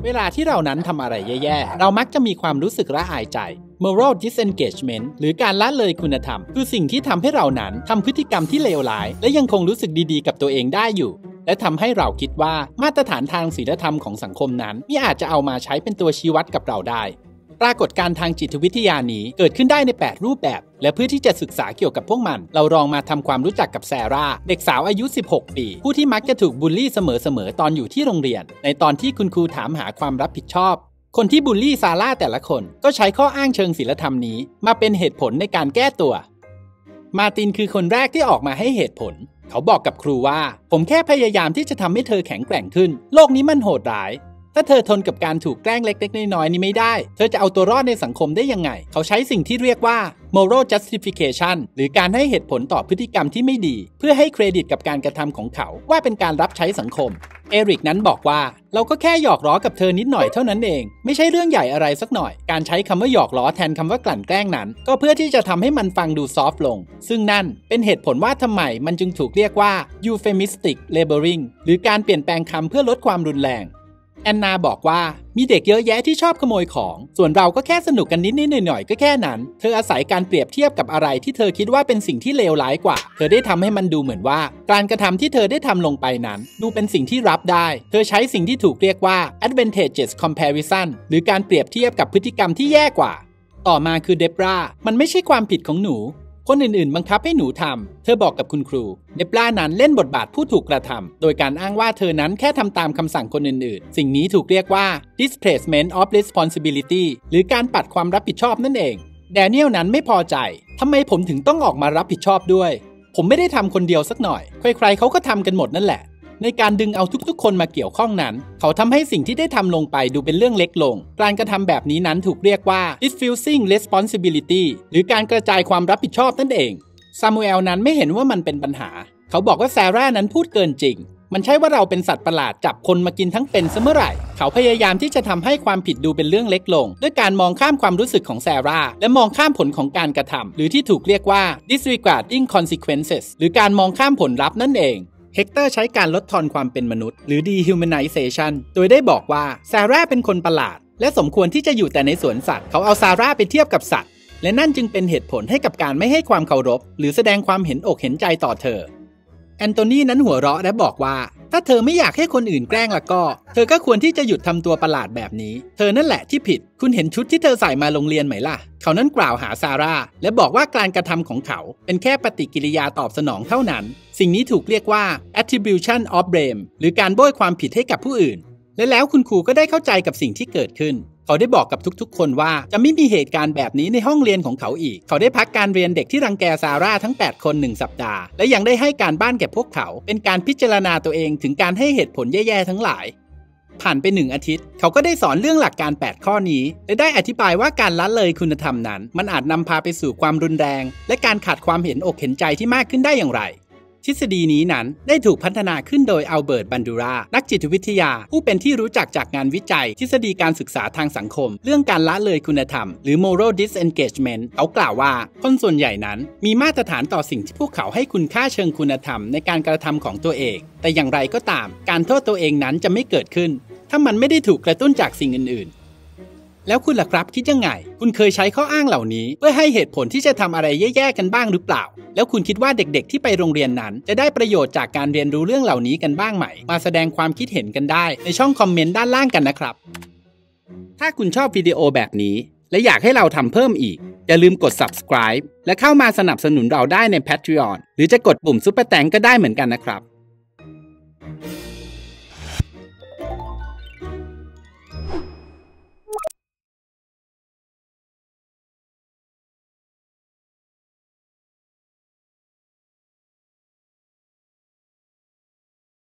เวลาที่เรานั้นทำอะไรแย่ๆเรามักจะมีความรู้สึกละอายใจ moral disengagement หรือการละเลยคุณธรรมคือสิ่งที่ทำให้เรานั้นทำพฤติกรรมที่เลวร้ายและยังคงรู้สึกดีๆกับตัวเองได้อยู่และทำให้เราคิดว่ามาตรฐานทางศีลธรรมของสังคมนั้นไม่อาจจะเอามาใช้เป็นตัวชี้วัดกับเราได้ปรากฏการณ์ทางจิตวิทยานี้เกิดขึ้นได้ใน8รูปแบบและเพื่อที่จะศึกษาเกี่ยวกับพวกมันเราลองมาทำความรู้จักกับแซร่าเด็กสาวอายุ16ปีผู้ที่มักจะถูกบูลลี่เสมอๆตอนอยู่ที่โรงเรียนในตอนที่คุณครูถามหาความรับผิดชอบคนที่บูลลี่ซาร่าแต่ละคนก็ใช้ข้ออ้างเชิงศีลธรรมนี้มาเป็นเหตุผลในการแก้ตัวมาร์ตินคือคนแรกที่ออกมาให้เหตุผลเขาบอกกับครูว่าผมแค่พยายามที่จะทำให้เธอแข็งแกร่งขึ้นโลกนี้มันโหดร้ายถ้าเธอทนกับการถูกแกล้งเล็กๆน้อยๆนี้ไม่ได้เธอจะเอาตัวรอดในสังคมได้ยังไงเขาใช้สิ่งที่เรียกว่า moral justification หรือการให้เหตุผลต่อพฤติกรรมที่ไม่ดีเพื่อให้เครดิตกับการกระทำของเขาว่าเป็นการรับใช้สังคมเอริกนั้นบอกว่าเราก็แค่หยอกล้อกับเธอนิดหน่อยเท่านั้นเองไม่ใช่เรื่องใหญ่อะไรสักหน่อยการใช้คำว่าหยอกล้อแทนคำว่ากลั่นแกล้งนั้นก็เพื่อที่จะทำให้มันฟังดูซอฟต์ลงซึ่งนั่นเป็นเหตุผลว่าทำไมมันจึงถูกเรียกว่า euphemistic labeling หรือการเปลี่ยนแปลงคำเพื่อลดความรุนแรงแอนนาบอกว่ามีเด็กเยอะแยะที่ชอบขโมยของส่วนเราก็แค่สนุกกันนิดๆหน่อยๆก็แค่นั้นเธออาศัยการเปรียบเทียบกับอะไรที่เธอคิดว่าเป็นสิ่งที่เลวร้ายกว่าเธอได้ทำให้มันดูเหมือนว่าการกระทำที่เธอได้ทำลงไปนั้นดูเป็นสิ่งที่รับได้เธอใช้สิ่งที่ถูกเรียกว่า advantageous comparison หรือการเปรียบเทียบกับพฤติกรรมที่แย่กว่าต่อมาคือเดบรามันไม่ใช่ความผิดของหนูคนอื่นๆบังคับให้หนูทำเธอบอกกับคุณครูเดบรานั้นเล่นบทบาทผู้ถูกกระทำโดยการอ้างว่าเธอนั้นแค่ทำตามคำสั่งคนอื่นๆสิ่งนี้ถูกเรียกว่า displacement of responsibility หรือการปัดความรับผิดชอบนั่นเองแดเนียลนั้นไม่พอใจทำไมผมถึงต้องออกมารับผิดชอบด้วยผมไม่ได้ทำคนเดียวสักหน่อยใครๆเขาก็ทำกันหมดนั่นแหละในการดึงเอาทุกๆคนมาเกี่ยวข้องนั้นเขาทำให้สิ่งที่ได้ทำลงไปดูเป็นเรื่องเล็กลงการกระทำแบบนี้นั้นถูกเรียกว่า diffusing responsibility หรือการกระจายความรับผิดชอบนั่นเองซามูเอลนั้นไม่เห็นว่ามันเป็นปัญหาเขาบอกว่าแซร่านั้นพูดเกินจริงมันใช่ว่าเราเป็นสัตว์ประหลาดจับคนมากินทั้งเป็นเสมอไหร่เขาพยายามที่จะทำให้ความผิดดูเป็นเรื่องเล็กลงด้วยการมองข้ามความรู้สึกของแซร่าและมองข้ามผลของการกระทำหรือที่ถูกเรียกว่า disregarding consequences หรือการมองข้ามผลลัพธ์นั่นเองเฮกเตอร์ใช้การลดทอนความเป็นมนุษย์หรือ dehumanization โดยได้บอกว่าซาร่าเป็นคนประหลาดและสมควรที่จะอยู่แต่ในสวนสัตว์เขาเอาซาร่าไปเทียบกับสัตว์และนั่นจึงเป็นเหตุผลให้กับการไม่ให้ความเคารพหรือแสดงความเห็นอกเห็นใจต่อเธอแอนโทนีนั้นหัวเราะและบอกว่าถ้าเธอไม่อยากให้คนอื่นแกล้งละก็เธอก็ควรที่จะหยุดทำตัวประหลาดแบบนี้เธอนั่นแหละที่ผิดคุณเห็นชุดที่เธอใส่มาโรงเรียนไหมล่ะเขานั้นกล่าวหาซาร่าและบอกว่าการกระทำของเขาเป็นแค่ปฏิกิริยาตอบสนองเท่านั้นสิ่งนี้ถูกเรียกว่า attribution of blame หรือการโบยความผิดให้กับผู้อื่นและแล้วคุณครูก็ได้เข้าใจกับสิ่งที่เกิดขึ้นเขาได้บอกกับทุกๆคนว่าจะไม่มีเหตุการณ์แบบนี้ในห้องเรียนของเขาอีกเขาได้พักการเรียนเด็กที่รังแกซาร่าทั้ง8คน1สัปดาห์และยังได้ให้การบ้านแก่พวกเขาเป็นการพิจารณาตัวเองถึงการให้เหตุผลแย่ๆทั้งหลายผ่านไป1อาทิตย์เขาก็ได้สอนเรื่องหลักการ8ข้อนี้และได้อธิบายว่าการละเลยคุณธรรมนั้นมันอาจนำพาไปสู่ความรุนแรงและการขาดความเห็นอกเห็นใจที่มากขึ้นได้อย่างไรทฤษฎีนี้นั้นได้ถูกพัฒนาขึ้นโดยอัลเบิร์ต บันดูรานักจิตวิทยาผู้เป็นที่รู้จักจากงานวิจัยทฤษฎีการศึกษาทางสังคมเรื่องการละเลยคุณธรรมหรือ moral disengagement เขากล่าวว่าคนส่วนใหญ่นั้นมีมาตรฐานต่อสิ่งที่พวกเขาให้คุณค่าเชิงคุณธรรมในการกระทำของตัวเองแต่อย่างไรก็ตามการโทษตัวเองนั้นจะไม่เกิดขึ้นถ้ามันไม่ได้ถูกกระตุ้นจากสิ่งอื่นๆแล้วคุณล่ะครับคิดยังไงคุณเคยใช้ข้ออ้างเหล่านี้เพื่อให้เหตุผลที่จะทำอะไรแย่ๆกันบ้างหรือเปล่าแล้วคุณคิดว่าเด็กๆที่ไปโรงเรียนนั้นจะได้ประโยชน์จากการเรียนรู้เรื่องเหล่านี้กันบ้างไหมมาแสดงความคิดเห็นกันได้ในช่องคอมเมนต์ด้านล่างกันนะครับถ้าคุณชอบวิดีโอแบบนี้และอยากให้เราทำเพิ่มอีกอย่าลืมกด subscribe และเข้ามาสนับสนุนเราได้ใน Patreon หรือจะกดปุ่ม Super Thanks ก็ได้เหมือนกันนะครับ